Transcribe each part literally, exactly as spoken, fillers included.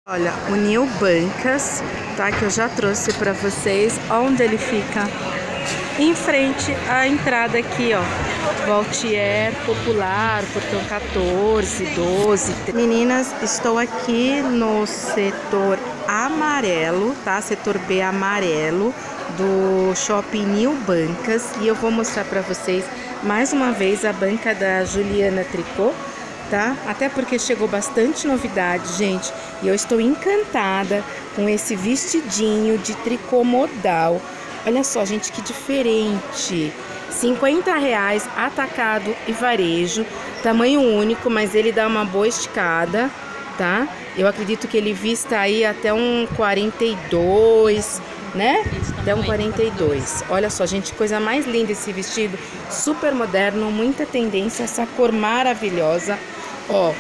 Olha, o New Bancas, tá? Que eu já trouxe pra vocês. Onde ele fica? Em frente à entrada aqui, ó. Voltier Popular, portão quatorze, doze. Meninas, estou aqui no setor amarelo, tá? Setor B amarelo do Shopping New Bancas. E eu vou mostrar pra vocês mais uma vez a banca da Juliana Tricô. Tá? Até porque chegou bastante novidade, gente, e eu estou encantada com esse vestidinho de tricô modal. Olha só, gente, que diferente. cinquenta reais atacado e varejo, tamanho único, mas ele dá uma boa esticada, tá? Eu acredito que ele vista aí até um quarenta e dois, né? Até um quarenta e dois. Olha só, gente, coisa mais linda esse vestido, super moderno, muita tendência, essa cor maravilhosa. Ó,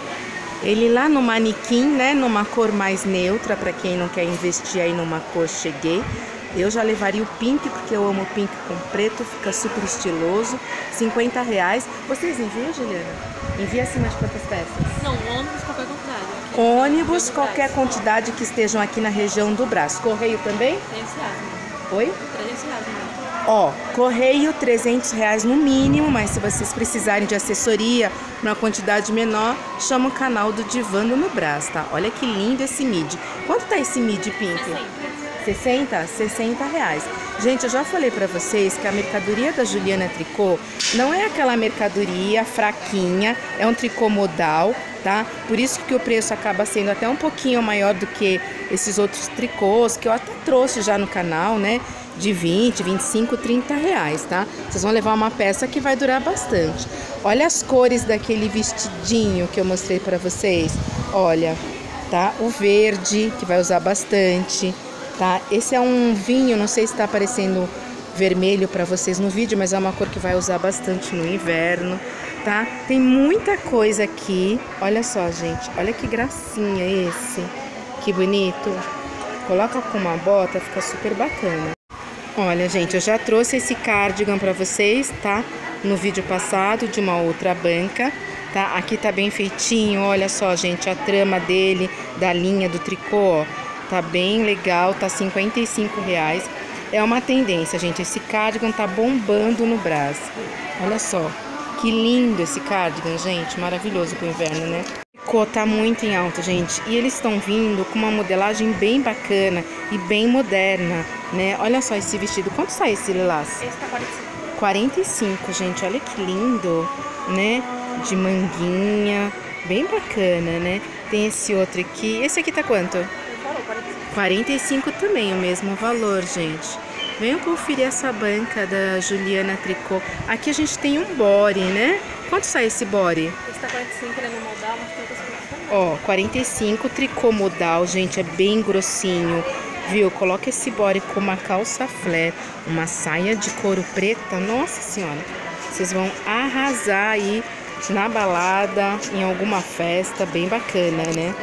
ele lá no manequim, né, numa cor mais neutra, para quem não quer investir aí numa cor cheguei. Eu já levaria o pink, porque eu amo pink com preto, fica super estiloso. cinquenta reais. Vocês enviam, Juliana? Envia acima de quantas peças? Não, ônibus qualquer quantidade. Ônibus qualquer quantidade que estejam aqui na região do braço. Correio também? trezentos reais. Oi? trezentos reais, né? Ó, correio trezentos reais no mínimo, mas se vocês precisarem de assessoria uma quantidade menor, chama o canal do Divando no Brás, tá? Olha que lindo esse midi. Quanto tá esse midi, Pink? sessenta? sessenta reais. Gente, eu já falei pra vocês que a mercadoria da Juliana Tricô não é aquela mercadoria fraquinha, é um tricô modal, tá? Por isso que o preço acaba sendo até um pouquinho maior do que esses outros tricôs que eu até trouxe já no canal, né? De vinte, vinte e cinco, trinta reais, tá? Vocês vão levar uma peça que vai durar bastante. Olha as cores daquele vestidinho que eu mostrei pra vocês. Olha, tá? O verde, que vai usar bastante, tá? Esse é um vinho, não sei se tá aparecendo vermelho pra vocês no vídeo, mas é uma cor que vai usar bastante no inverno, tá? Tem muita coisa aqui. Olha só, gente. Olha que gracinha esse. Que bonito. Coloca com uma bota, fica super bacana. Olha, gente, eu já trouxe esse cardigan pra vocês, tá? No vídeo passado, de uma outra banca, tá? Aqui tá bem feitinho, olha só, gente, a trama dele, da linha do tricô, ó. Tá bem legal, tá cinquenta e cinco reais. É uma tendência, gente, esse cardigan tá bombando no Brás. Olha só, que lindo esse cardigan, gente, maravilhoso pro inverno, né? Tá muito em alta, gente, e eles estão vindo com uma modelagem bem bacana e bem moderna, né? Olha só esse vestido, quanto sai esse lilás? Esse tá quarenta e cinco. quarenta e cinco, gente, olha que lindo, né? De manguinha, bem bacana, né? Tem esse outro aqui, esse aqui tá quanto? quarenta e cinco também, o mesmo valor, gente. Venham conferir essa banca da Juliana Tricô. Aqui a gente tem um body, né? Quanto sai esse body? Esse tá quarenta e cinco, ele é no modal, mas tem outras coisas também. Ó, quarenta e cinco, tricô modal, gente, é bem grossinho, viu? Coloca esse body com uma calça flare, uma saia de couro preta, nossa senhora. Vocês vão arrasar aí na balada, em alguma festa, bem bacana, né?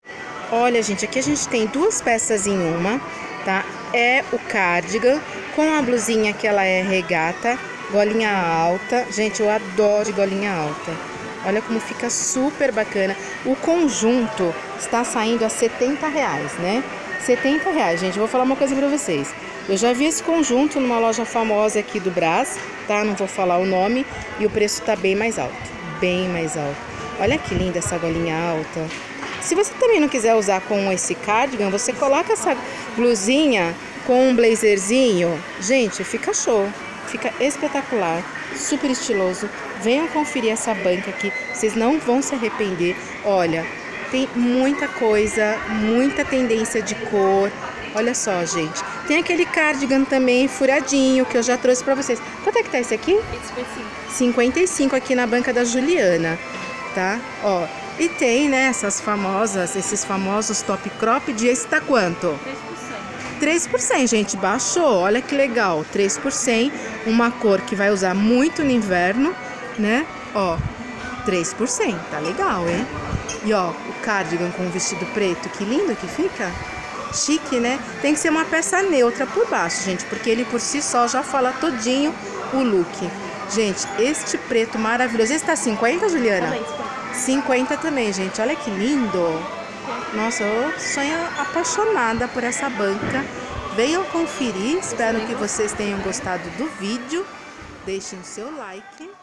Olha, gente, aqui a gente tem duas peças em uma, tá? É o cardigan com a blusinha que ela é regata, golinha alta. Gente, eu adoro de golinha alta. Olha como fica super bacana. O conjunto está saindo a setenta reais, né? setenta reais, gente. Eu vou falar uma coisa pra vocês. Eu já vi esse conjunto numa loja famosa aqui do Brás, tá? Não vou falar o nome. E o preço tá bem mais alto. Bem mais alto. Olha que linda essa golinha alta. Se você também não quiser usar com esse cardigan, você coloca essa blusinha com um blazerzinho. Gente, fica show. Fica espetacular. Super estiloso. Venham conferir essa banca aqui. Vocês não vão se arrepender. Olha, tem muita coisa, muita tendência de cor. Olha só, gente. Tem aquele cardigan também furadinho que eu já trouxe pra vocês. Quanto é que tá esse aqui? cinquenta e cinco aqui na banca da Juliana, tá? Ó. E tem, né, essas famosas, esses famosos top cropped, esse tá quanto? três por cento. três por cento, gente, baixou, olha que legal, três por cento, uma cor que vai usar muito no inverno, né, ó, três por cento, tá legal, hein? E ó, o cardigan com o vestido preto, que lindo que fica, chique, né? Tem que ser uma peça neutra por baixo, gente, porque ele por si só já fala todinho o look. Gente, este preto maravilhoso, esse tá cinquenta, Juliana? Também, cinquenta também, gente. Olha que lindo. Nossa, eu sou apaixonada por essa banca. Venham conferir, espero que vocês tenham gostado do vídeo. Deixem o seu like.